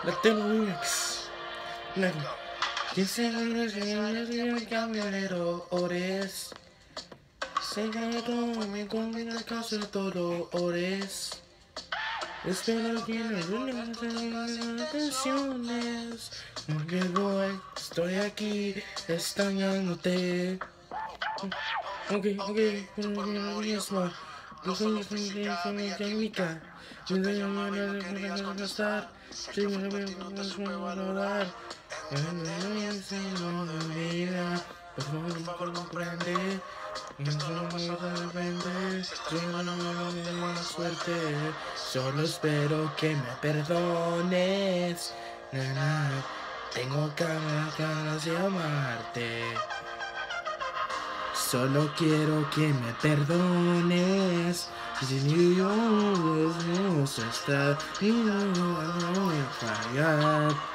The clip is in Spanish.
Latino remix. ¿Quién se el camionero ores? Se ganó mi comida caso de dolores. Espero que no den atenciones. Porque voy, estoy aquí extrañándote. Ok, pero lo mismo. Los sueños de mi química. Yo no voy a gastar. Si me lo voy a valorar. No me vida. Por favor, no comprende. No me repente. Yo no me doy mala suerte. Solo espero que me perdones. Tengo ganas de amarte. Solo quiero que me perdones. Si Dios está y no voy a fallar.